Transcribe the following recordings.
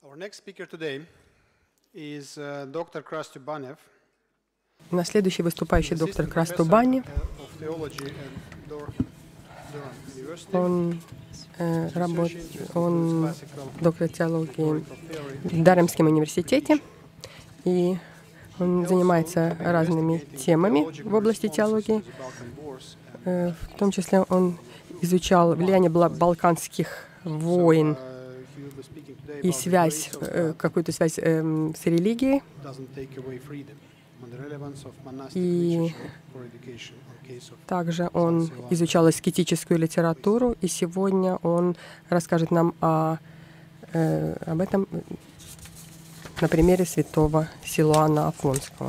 На следующий выступающий доктор Крастубани. Он доктор теологии в Даремском университете, и он занимается разными темами в области теологии. В том числе он изучал влияние балканских войн и связь, какую-то связь с религией. И также он изучал аскетическую литературу, и сегодня он расскажет нам об этом на примере святого Силуана Афонского.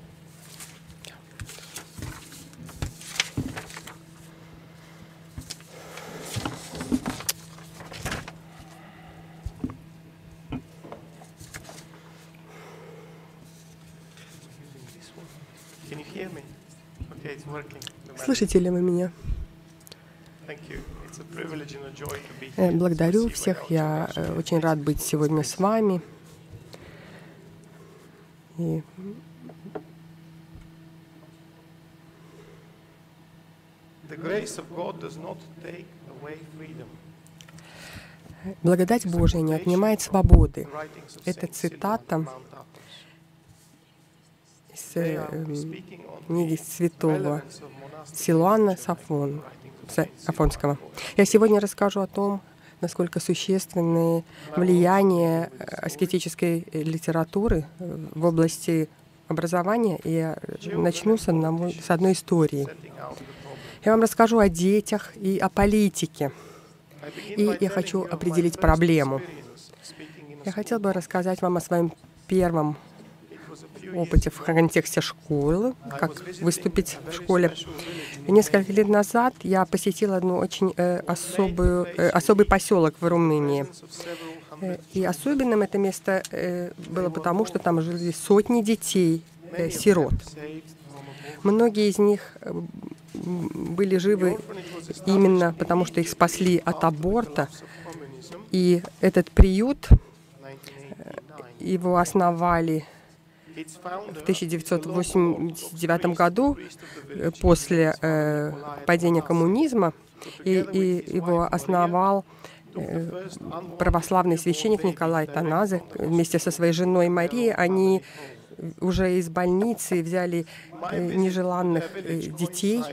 Слышите ли вы меня? Благодарю всех. Я очень рад быть сегодня с вами. И благодать Божия не отнимает свободы. Это цитата из книги святого Силуана Афонского. Я сегодня расскажу о том, насколько существенны влияние аскетической литературы в области образования. И я начну с одной истории. Я вам расскажу о детях и о политике. И я хочу определить проблему. Я хотел бы рассказать вам о своем первом опыте в контексте школы, как выступить в школе. Несколько лет назад я посетила одну очень особый поселок в Румынии. И особенным это место было потому, что там жили сотни детей, сирот. Многие из них были живы именно потому, что их спасли от аборта. И этот приют, его основали в 1989 году, после падения коммунизма, и его основал православный священник Николай Таназы вместе со своей женой Марией. Они уже из больницы взяли нежеланных детей,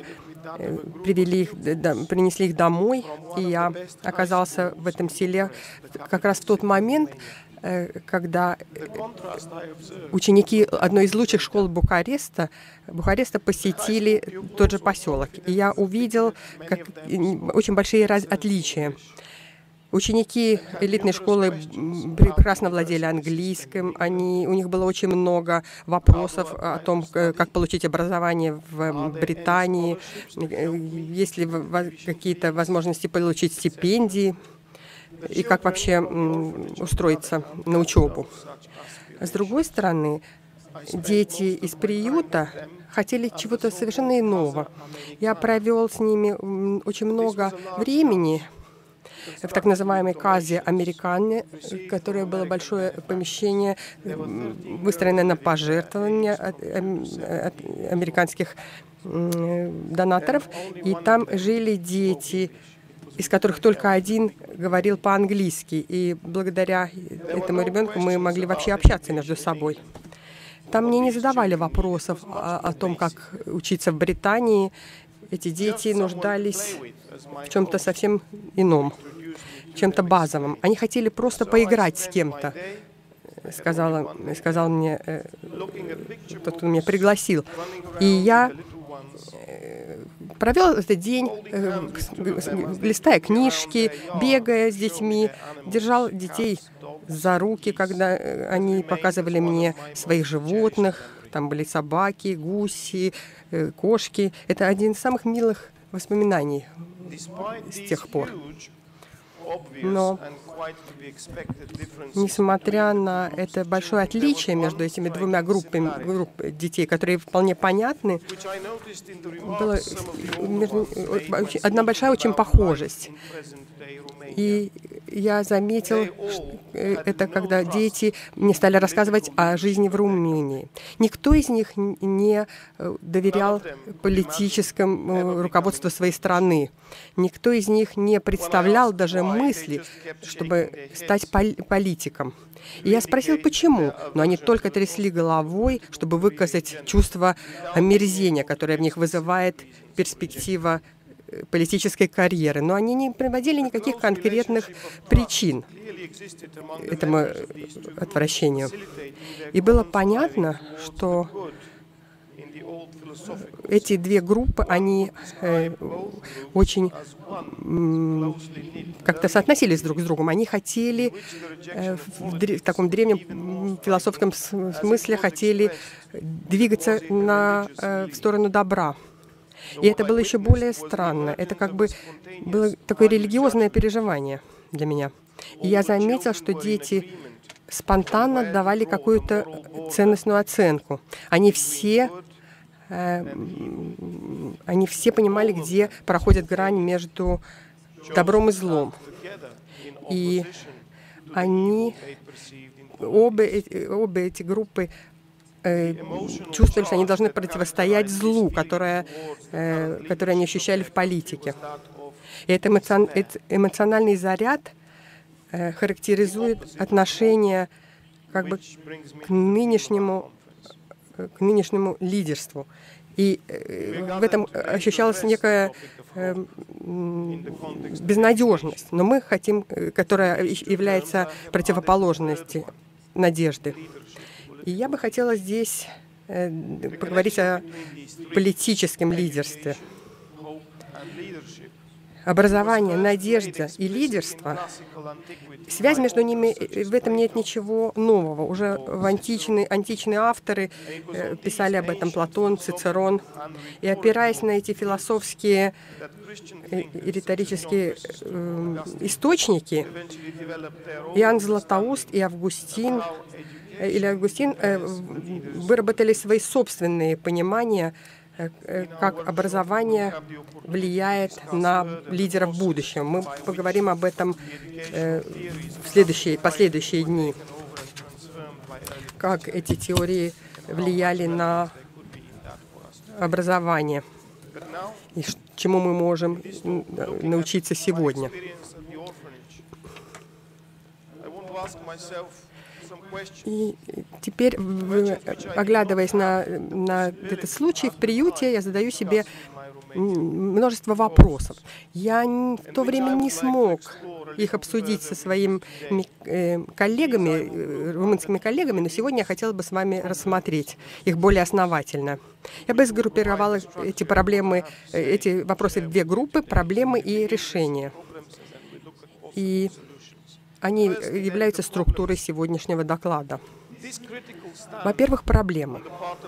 принесли их домой, и я оказался в этом селе как раз в тот момент, когда ученики одной из лучших школ Бухареста посетили тот же поселок. И я увидел очень большие отличия. Ученики элитной школы прекрасно владели английским, у них было очень много вопросов о том, как получить образование в Британии, есть ли какие-то возможности получить стипендии, и как вообще устроиться на учебу. С другой стороны, дети из приюта хотели чего-то совершенно иного. Я провел с ними очень много времени в так называемой казе Американе, которое было большое помещение, выстроенное на пожертвования от американских донаторов, и там жили дети, из которых только один говорил по-английски, и благодаря этому ребенку мы могли вообще общаться между собой. Там мне не задавали вопросов о том, как учиться в Британии. Эти дети нуждались в чем-то совсем ином, чем-то базовым. Они хотели просто поиграть с кем-то, сказал мне тот, кто меня пригласил. И я провел этот день, листая книжки, бегая с детьми, держал детей за руки, когда они показывали мне своих животных. Там были собаки, гуси, кошки. Это один из самых милых воспоминаний с тех пор. Но, несмотря на это большое отличие между этими двумя группами детей, которые вполне понятны, была одна большая очень похожесть. И я заметил это, когда дети мне стали рассказывать о жизни в Румынии. Никто из них не доверял политическому руководству своей страны. Никто из них не представлял даже мысли, чтобы стать политиком. И я спросил, почему, но они только трясли головой, чтобы выказать чувство омерзения, которое в них вызывает перспектива политической карьеры. Но они не приводили никаких конкретных причин этому отвращению. И было понятно, что эти две группы, они очень как-то соотносились друг с другом. Они хотели, в таком древнем философском смысле, хотели двигаться в сторону добра. И это было еще более странно. Это как бы было такое религиозное переживание для меня. И я заметил, что дети спонтанно давали какую-то ценностную оценку. Они все понимали, где проходит грань между добром и злом. И обе эти группы чувствовали, что они должны противостоять злу, которое они ощущали в политике. И этот эмоциональный заряд характеризует отношение как бы к нынешнему лидерству. И в этом ощущалась некая безнадежность, но мы хотим, которая является противоположностью надежды. И я бы хотела здесь поговорить о политическом лидерстве. Образование, надежда и лидерство, связь между ними, в этом нет ничего нового. Уже античные авторы писали об этом, Платон, Цицерон. И опираясь на эти философские и риторические источники, Иоанн Златоуст и Августин выработали свои собственные понимания, как образование влияет на лидеров будущего. Мы поговорим об этом в последующие дни, как эти теории влияли на образование и чему мы можем научиться сегодня. И теперь, оглядываясь на этот случай в приюте, я задаю себе множество вопросов. Я в то время не смог их обсудить со своими коллегами, румынскими коллегами, но сегодня я хотела бы с вами рассмотреть их более основательно. Я бы сгруппировала эти вопросы в две группы: проблемы и решения. И они являются структурой сегодняшнего доклада. Во-первых, проблема.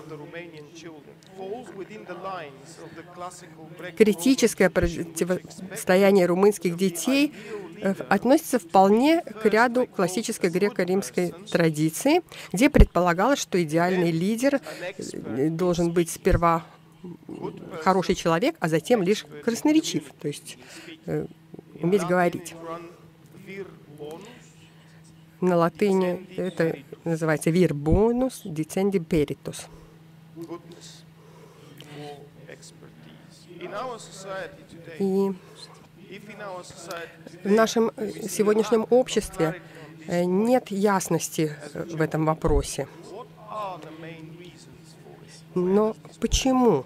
Критическое противостояние румынских детей относится вполне к ряду классической греко-римской традиции, где предполагалось, что идеальный лидер должен быть сперва хороший человек, а затем лишь красноречив, то есть уметь говорить. На латыни это называется vir bonus dicendi peritus. И в нашем сегодняшнем обществе нет ясности в этом вопросе. Но почему?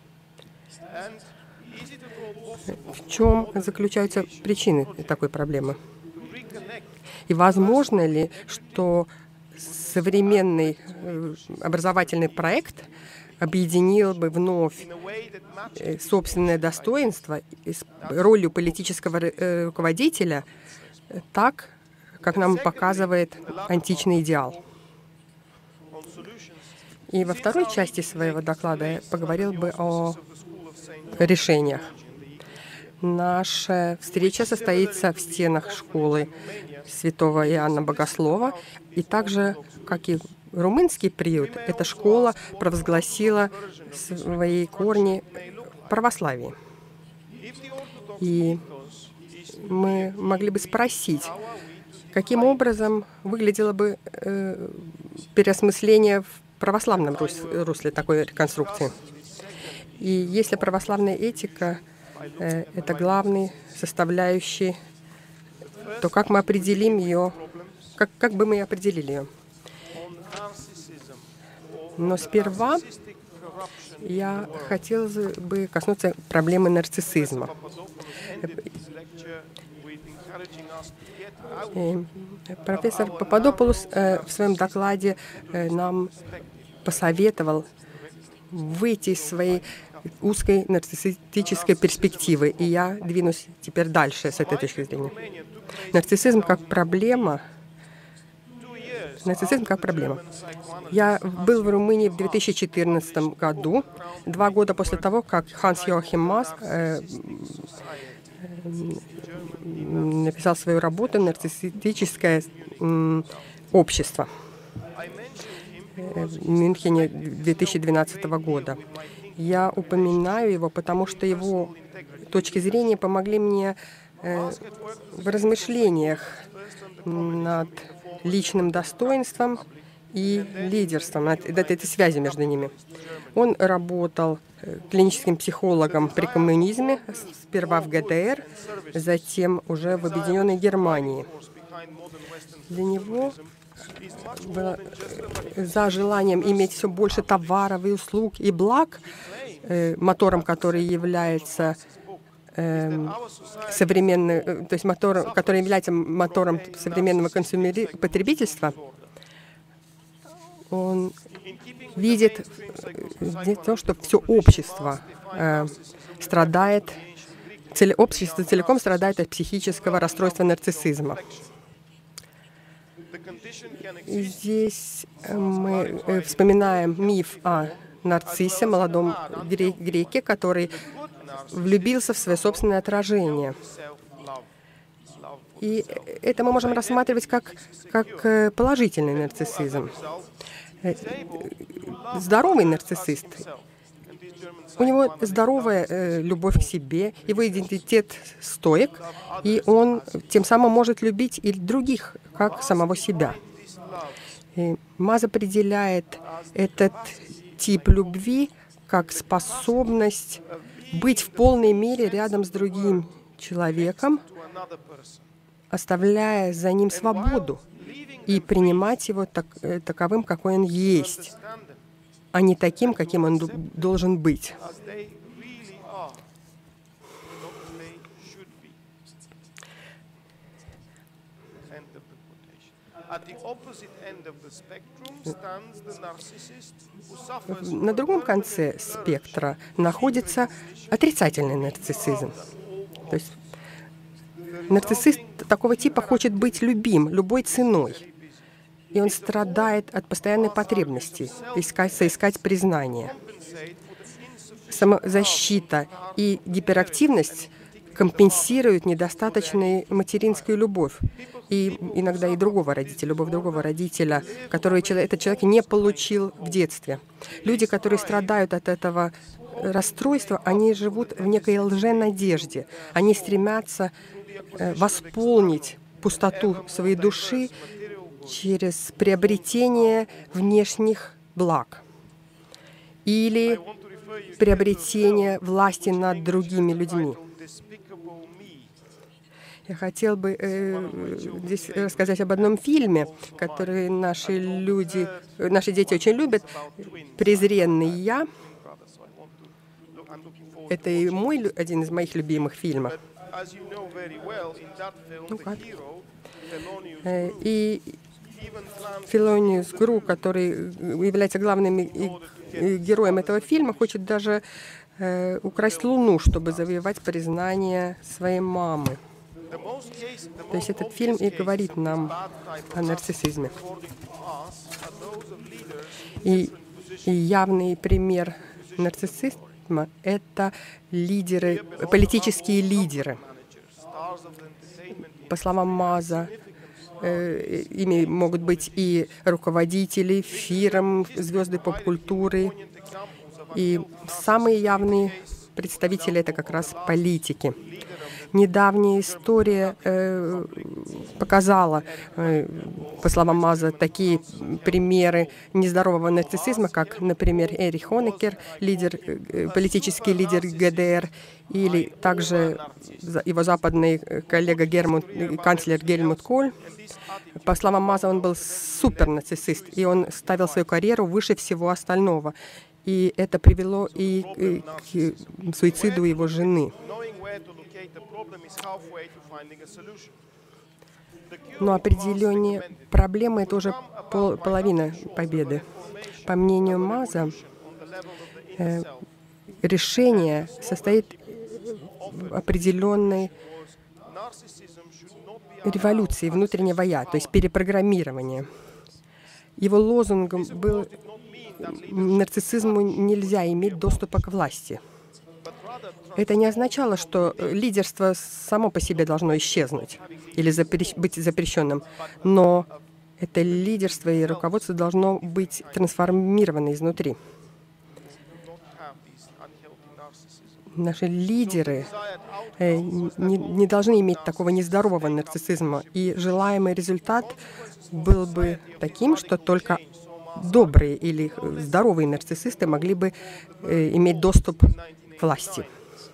В чем заключаются причины такой проблемы? И возможно ли, что современный образовательный проект объединил бы вновь собственное достоинство с ролью политического руководителя так, как нам показывает античный идеал? И во второй части своего доклада я поговорил бы о решениях. Наша встреча состоится в стенах школы святого Иоанна Богослова. И также, как и румынский приют, эта школа провозгласила свои корни в православии. И мы могли бы спросить, каким образом выглядело бы переосмысление в православном русле такой реконструкции. И если православная этика — это главный составляющий, то как мы определим ее, как бы мы определили ее? Но сперва я хотела бы коснуться проблемы нарциссизма. Профессор Пападопулос в своем докладе нам посоветовал выйти из своей узкой нарциссической перспективы, и я двинусь теперь дальше с этой точки зрения. Нарциссизм как проблема. Нарциссизм как проблема. Я был в Румынии в 2014 году, 2 года после того, как Ханс Йоахим Мас написал свою работу «Нарциссическое общество» в Мюнхене 2012 года. Я упоминаю его, потому что его точки зрения помогли мне в размышлениях над личным достоинством и лидерством, над этой связи между ними. Он работал клиническим психологом при коммунизме, сперва в ГДР, затем уже в Объединенной Германии. Для него было за желанием иметь все больше товаров и услуг и благ, мотором, который является современный, то есть мотором, который является мотором современного потребительства, он видит то, что все общество страдает, общество целиком страдает от психического расстройства нарциссизма. И здесь мы вспоминаем миф о нарциссе, молодом греке, который влюбился в свое собственное отражение. И это мы можем рассматривать как положительный нарциссизм. Здоровый нарциссист, у него здоровая любовь к себе, его идентитет стоек, и он тем самым может любить и других, как самого себя. И Маз определяет этот тип любви как способность быть в полной мере рядом с другим человеком, оставляя за ним свободу и принимать его таковым, какой он есть, а не таким, каким он должен быть. На другом конце спектра находится отрицательный нарциссизм. То есть нарциссист такого типа хочет быть любим любой ценой. И он страдает от постоянной потребности соискать признание. Самозащита и гиперактивность компенсируют недостаточную материнскую любовь. И иногда и любовь другого родителя, который этот человек не получил в детстве. Люди, которые страдают от этого расстройства, они живут в некой лженадежде. Они стремятся восполнить пустоту своей души через приобретение внешних благ или приобретение власти над другими людьми. Я хотел бы здесь рассказать об одном фильме, который наши дети очень любят, «Презренный я». Это и один из моих любимых фильмов. И Филониус Гру, который является главным героем этого фильма, хочет даже украсть Луну, чтобы завоевать признание своей мамы. То есть этот фильм и говорит нам о нарциссизме. И явный пример нарциссизма — это политические лидеры. По словам Маза, ими могут быть и руководители фирм, звезды поп-культуры. И самые явные представители — это как раз политики. Недавняя история показала, по словам Маза, такие примеры нездорового нарциссизма, как, например, Эрих Хонекер, политический лидер ГДР, или также его западный коллега канцлер Гельмут Коль. По словам Маза, он был супернарциссист, и он ставил свою карьеру выше всего остального. И это привело и к суициду его жены. Но определение проблемы — это уже половина победы. По мнению Маза, решение состоит в определенной революции внутреннего «я», то есть перепрограммирования. Его лозунгом был: нарциссизму нельзя иметь доступа к власти. Это не означало, что лидерство само по себе должно исчезнуть или быть запрещенным, но это лидерство и руководство должно быть трансформировано изнутри. Наши лидеры не должны иметь такого нездорового нарциссизма, и желаемый результат был бы таким, что только добрые или здоровые нарциссисты могли бы иметь доступ к власти.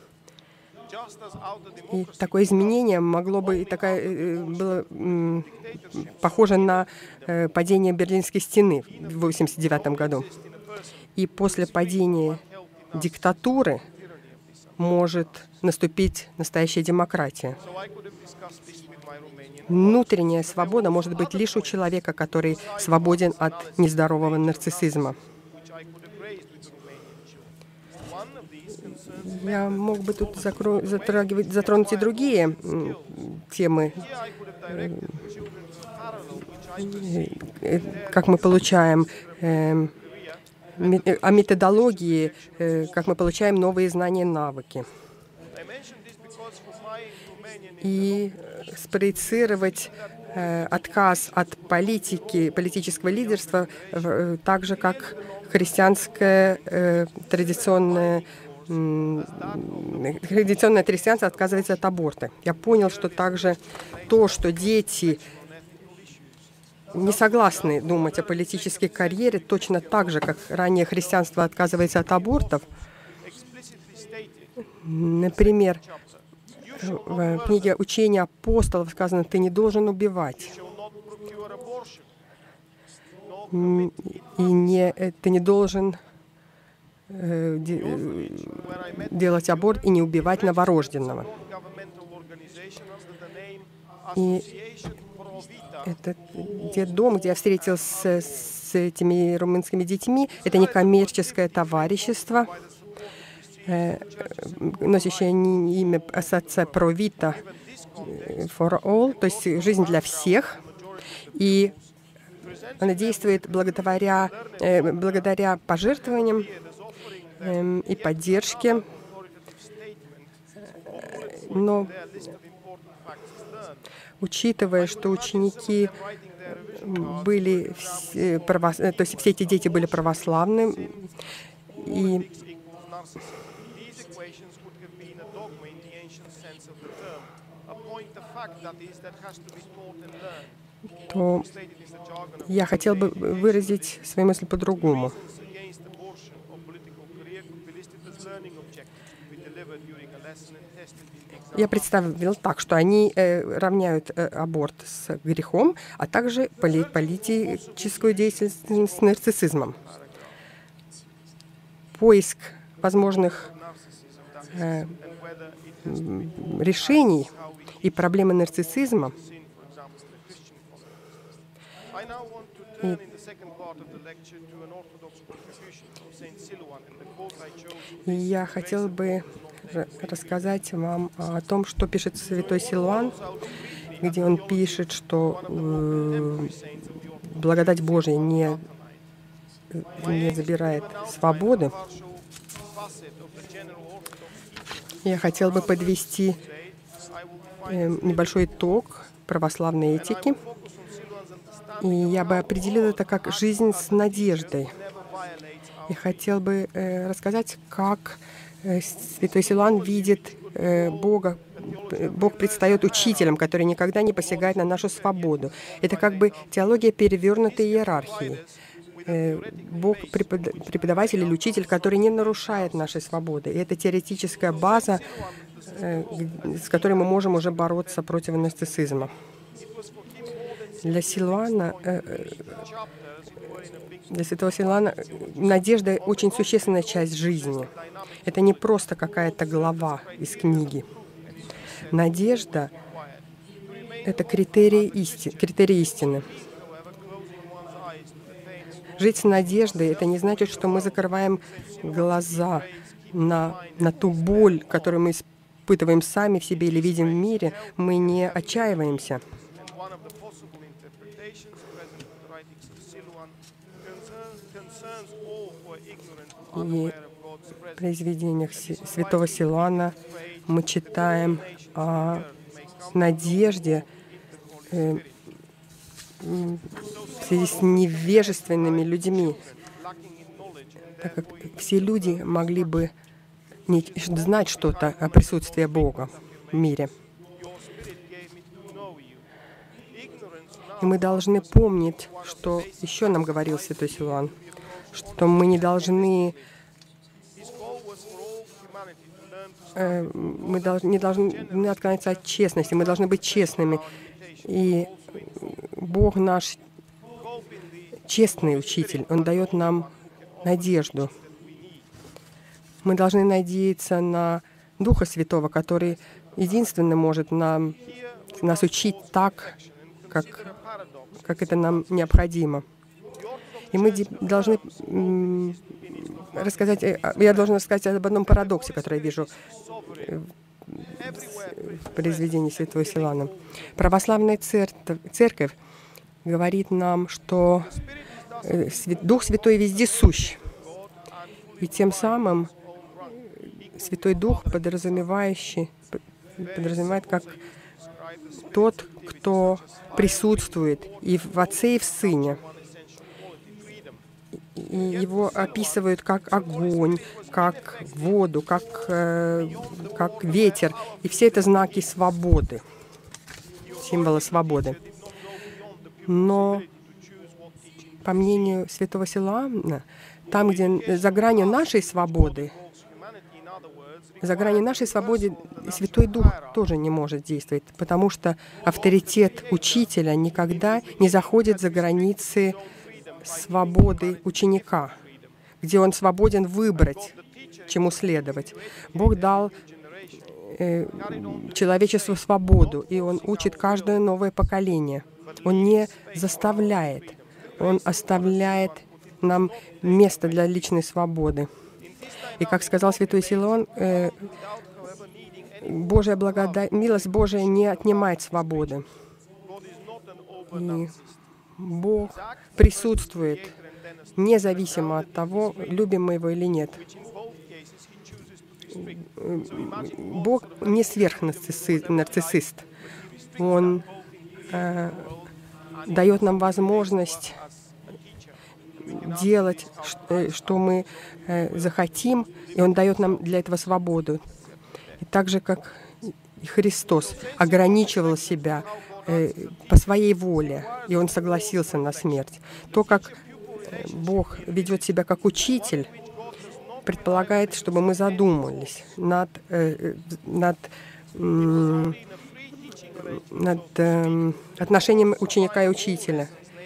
И такое изменение могло бы было похоже на падение Берлинской стены в 1989 году. И после падения диктатуры может наступить настоящая демократия. Внутренняя свобода может быть лишь у человека, который свободен от нездорового нарциссизма. Я мог бы тут затронуть и другие темы, как мы получаем, о методологии, как мы получаем новые знания и навыки. И спроецировать отказ от политического лидерства, так же, как христианское традиционное христианство отказывается от аборта. Я понял, что также то, что дети не согласны думать о политической карьере, точно так же, как ранее христианство отказывается от абортов. Например, в книге «Учение апостолов» сказано: «Ты не должен убивать». И ты не должен делать аборт и не убивать новорожденного. И этот детдом, где я встретился с этими румынскими детьми, это не коммерческое товарищество, носящее имя Ассоциация Pro Vita for All, то есть жизнь для всех. И она действует благодаря пожертвованиям и поддержке. Но учитывая, что ученики были, то есть все эти дети были православны, и то я хотел бы выразить свои мысли по-другому. Я представил так, что они равняют аборт с грехом, а также политическую деятельность с нарциссизмом. Поиск возможных решений и проблемы нарциссизма. И я хотел бы рассказать вам о том, что пишет святой Силуан, где он пишет, что благодать Божия не забирает свободы. Я хотел бы подвести небольшой итог православной этики. И я бы определил это как жизнь с надеждой. И хотел бы рассказать, как святой Силуан видит Бога Бог предстает учителем, который никогда не посягает на нашу свободу. Это как бы теология перевернутой иерархии. Бог преподаватель или учитель, который не нарушает нашей свободы. И это теоретическая база, с которой мы можем уже бороться против нарциссизма. Для Силуана, для святого Силуана, надежда — очень существенная часть жизни. Это не просто какая-то глава из книги. Надежда — это критерий истины. Жить с надеждой — это не значит, что мы закрываем глаза на ту боль, которую мы испытываем сами в себе или видим в мире. Мы не отчаиваемся. И в произведениях святого Силуана мы читаем о надежде в связи с невежественными людьми, так как все люди могли бы не знать что-то о присутствии Бога в мире. И мы должны помнить, что еще нам говорил святой Силуан, что мы не должны отклоняться от честности, мы должны быть честными. И Бог наш честный учитель, Он дает нам надежду. Мы должны надеяться на Духа Святого, который единственно может нас учить так, как это нам необходимо. И мы должны я должна рассказать об одном парадоксе, который я вижу в произведении святого Силуана. Православная церковь говорит нам, что Дух Святой везде сущ. И тем самым Святой Дух подразумевает как тот, кто присутствует и в Отце, и в Сыне. И его описывают как огонь, как воду, как ветер. И все это знаки свободы, символы свободы. Но, по мнению святого Силуана, там, где за гранью нашей свободы, Святой Дух тоже не может действовать, потому что авторитет учителя никогда не заходит за границы свободы ученика, где он свободен выбрать, чему следовать. Бог дал человечеству свободу, и Он учит каждое новое поколение. Он не заставляет, Он оставляет нам место для личной свободы. И, как сказал святой Силуан, Божья благодать, милость Божия не отнимает свободы. И Бог присутствует независимо от того, любим мы его или нет. Бог не сверхнарциссист. Он дает нам возможность делать, что мы захотим, и Он дает нам для этого свободу. И так же, как и Христос ограничивал себя по своей воле, и Он согласился на смерть. То, как Бог ведет себя как учитель, предполагает, чтобы мы задумались над отношением ученика и учителя.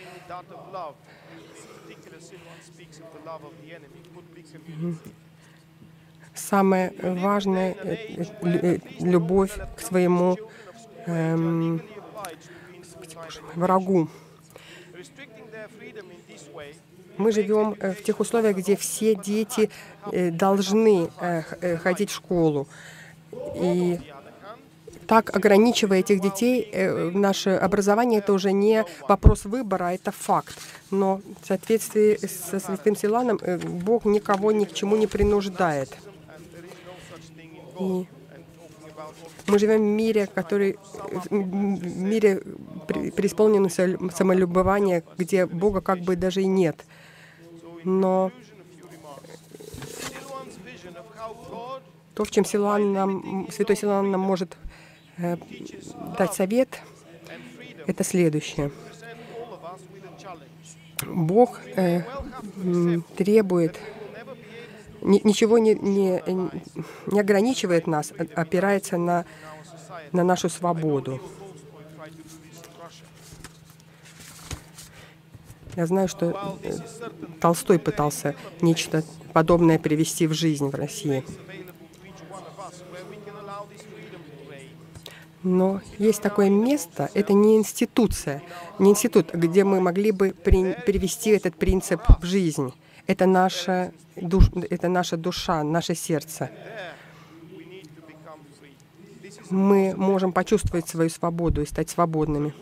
Самое важное — любовь к своему врагу. Мы живем в тех условиях, где все дети должны ходить в школу. И так, ограничивая этих детей, наше образование — это уже не вопрос выбора, это факт. Но в соответствии со святым Силуаном Бог никого ни к чему не принуждает. И мы живем в мире, преисполненном самолюбования, где Бога как бы даже и нет. Но то, в чем святой Силуан нам может дать совет, это следующее. Бог требует, ничего не ограничивает нас, опирается на нашу свободу. Я знаю, что Толстой пытался нечто подобное привести в жизнь в России. Но есть такое место, это не институция, не институт, где мы могли бы перевести этот принцип в жизнь. Это наша душа, наше сердце. Мы можем почувствовать свою свободу и стать свободными.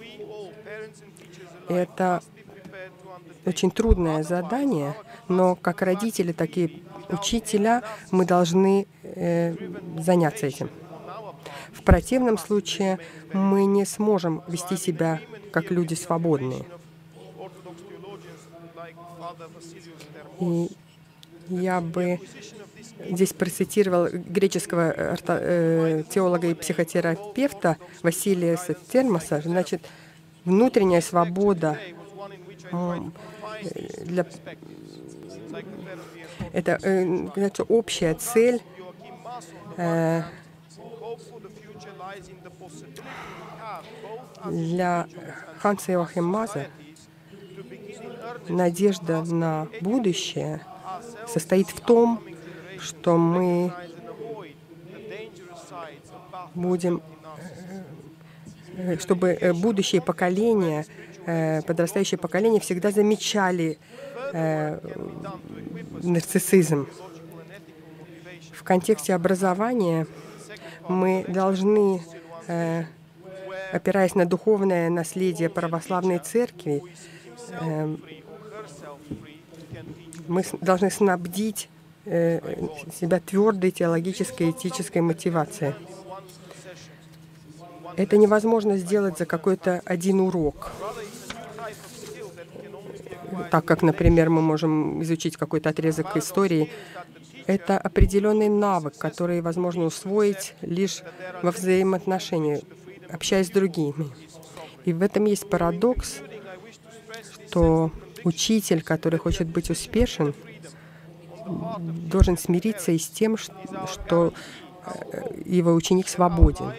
Это очень трудное задание, но как родители, так и учителя мы должны заняться этим. В противном случае мы не сможем вести себя как люди свободные. И я бы здесь процитировал греческого теолога и психотерапевта Василия Термоса. Значит, внутренняя свобода это общая цель для Ханса Йоахима Маза. Надежда на будущее состоит в том, что мы будем, чтобы будущие поколения, подрастающее поколение всегда замечали нарциссизм. В контексте образования мы должны, опираясь на духовное наследие православной церкви, мы должны снабдить себя твердой теологической и этической мотивацией. Это невозможно сделать за какой-то один урок. Так как, например, мы можем изучить какой-то отрезок истории. Это определенный навык, который возможно усвоить лишь во взаимоотношении, общаясь с другими. И в этом есть парадокс, что учитель, который хочет быть успешен, должен смириться и с тем, что его ученик свободен.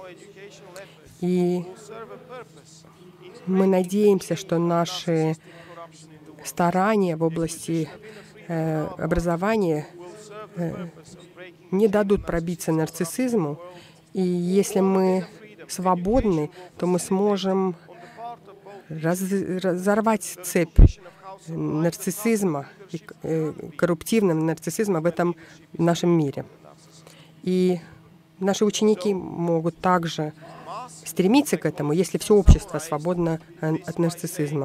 И мы надеемся, что наши старания в области образования не дадут пробиться нарциссизму. И если мы свободны, то мы сможем разорвать цепь нарциссизма и корруптивного нарциссизма в этом нашем мире. И наши ученики могут также стремиться к этому, если все общество свободно от нарциссизма.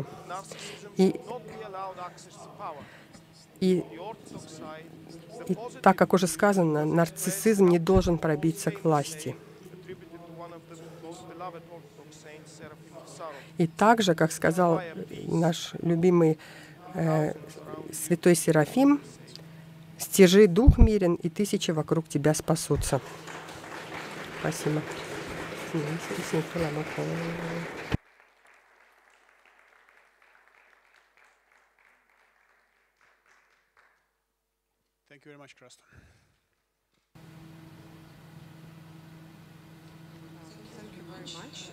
И так как уже сказано, нарциссизм не должен пробиться к власти. И также, как сказал наш любимый святой Серафим, «Стяжи дух мирен, и тысячи вокруг тебя спасутся». Спасибо. Thank you very much, Krista. Thank you very much.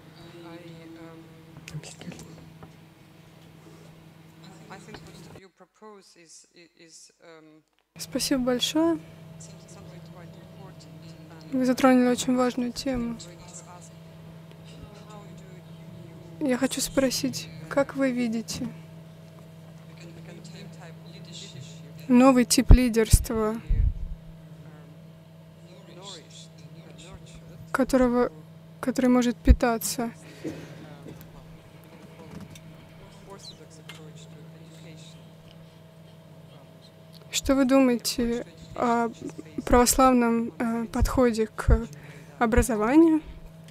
I think what you propose is Спасибо большое. something quite important. Вы затронули очень важную тему. Я хочу спросить, как вы видите новый тип лидерства, который может питаться Что вы думаете о православном подходе к образованию?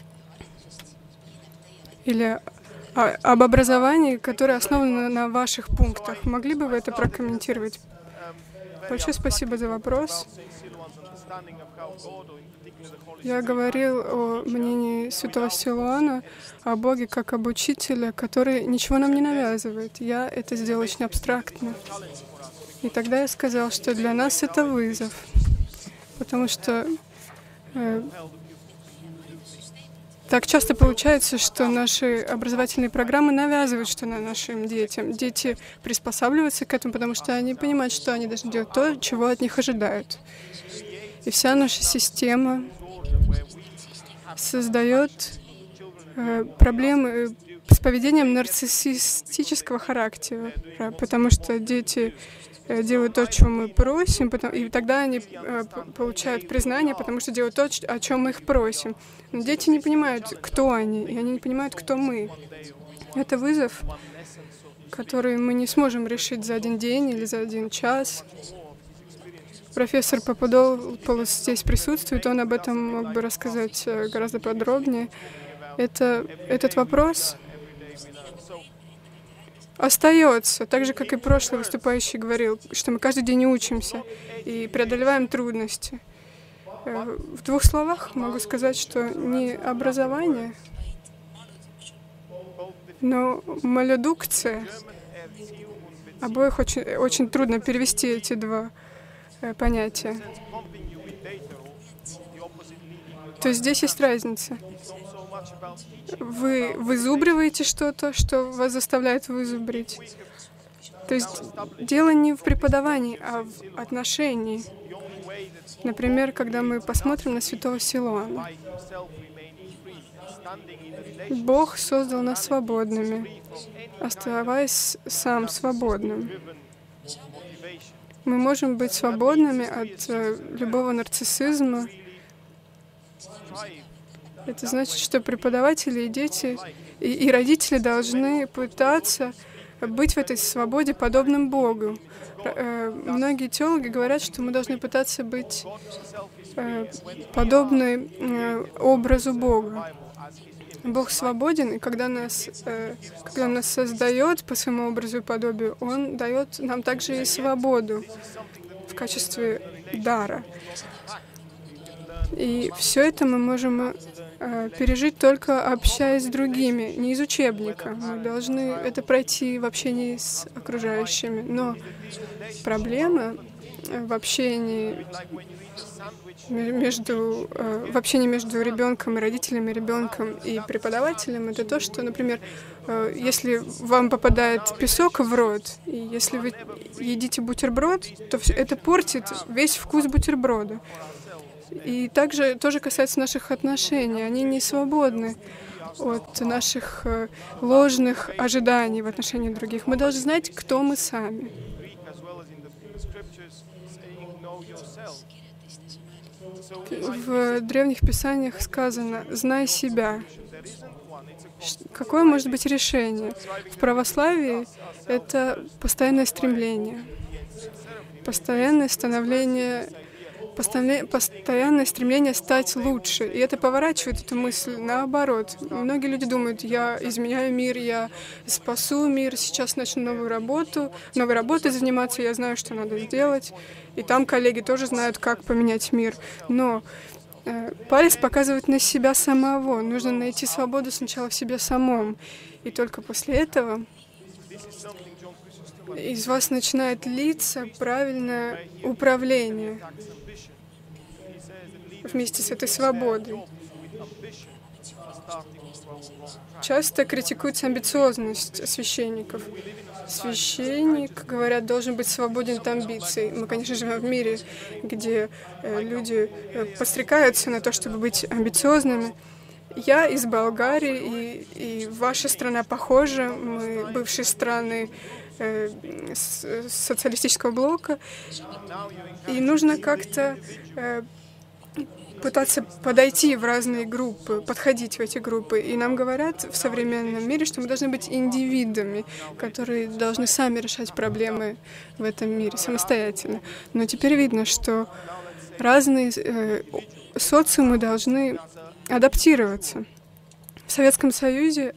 Или об образовании, которое основано на ваших пунктах? Могли бы вы это прокомментировать? Большое спасибо за вопрос. Я говорил о мнении святого Силуана, о Боге как об учителе, который ничего нам не навязывает. Я это сделал очень абстрактно. И тогда я сказал, что для нас это вызов, потому что так часто получается, что наши образовательные программы навязывают что-то нашим детям. Дети приспосабливаются к этому, потому что они понимают, что они должны делать то, чего от них ожидают. И вся наша система создает проблемы с поведением нарциссического характера, потому что дети делают то, чего мы просим, и тогда они получают признание, потому что делают то, о чем мы их просим. Но дети не понимают, кто они, и они не понимают, кто мы. Это вызов, который мы не сможем решить за один день или за один час. Профессор Пападополос здесь присутствует, он об этом мог бы рассказать гораздо подробнее. Этот вопрос остается, так же, как и прошлый выступающий говорил, что мы каждый день учимся и преодолеваем трудности. В двух словах могу сказать, что не образование, но малодукция. Обоих очень трудно перевести эти два понятия. То есть здесь есть разница. Вы вызубриваете что-то, что вас заставляет вызубрить. То есть дело не в преподавании, а в отношении. Например, когда мы посмотрим на святого Силуана. Бог создал нас свободными, оставаясь сам свободным. Мы можем быть свободными от любого нарциссизма. Это значит, что преподаватели и дети, и родители должны пытаться быть в этой свободе подобным Богу. Многие теологи говорят, что мы должны пытаться быть подобны образу Бога. Бог свободен, и когда Он нас создает по своему образу и подобию, Он дает нам также и свободу в качестве дара. И все это мы можем пережить только общаясь с другими, не из учебника. Мы должны это пройти в общении с окружающими. Но проблема в общении между ребенком и родителями, ребенком и преподавателем, это то, что, например, если вам попадает песок в рот, и если вы едите бутерброд, то это портит весь вкус бутерброда. И также тоже касается наших отношений. Они не свободны от наших ложных ожиданий в отношении других. Мы должны знать, кто мы сами. В древних писаниях сказано «знай себя». Какое может быть решение? В православии это постоянное стремление, постоянное стремление стать лучше. И это поворачивает эту мысль наоборот. Многие люди думают, я изменяю мир, я спасу мир, сейчас начну новой работой заниматься, я знаю, что надо сделать. И там коллеги тоже знают, как поменять мир. Но палец показывает на себя самого. Нужно найти свободу сначала в себе самом. И только после этого из вас начинает литься правильное управление вместе с этой свободой. Часто критикуется амбициозность священников. Священник, говорят, должен быть свободен от амбиций. Мы, конечно, живем в мире, где люди подстрекаются на то, чтобы быть амбициозными. Я из Болгарии, и ваша страна похожа. Мы бывшие страны социалистического блока. И нужно как-то пытаться подойти в разные группы, подходить в эти группы. И нам говорят в современном мире, что мы должны быть индивидами, которые должны сами решать проблемы в этом мире самостоятельно. Но теперь видно, что разные социумы должны адаптироваться. В Советском Союзе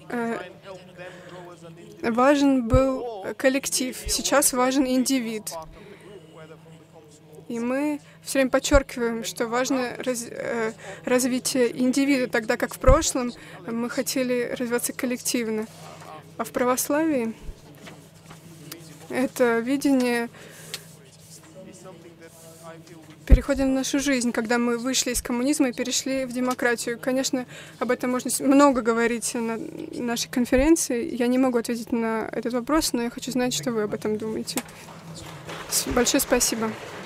важен был коллектив, сейчас важен индивид. И мы все время подчеркиваем, что важно развитие индивида, тогда как в прошлом мы хотели развиваться коллективно. А в православии это видение переходит в нашу жизнь, когда мы вышли из коммунизма и перешли в демократию. Конечно, об этом можно много говорить на нашей конференции. Я не могу ответить на этот вопрос, но я хочу знать, что вы об этом думаете. Большое спасибо.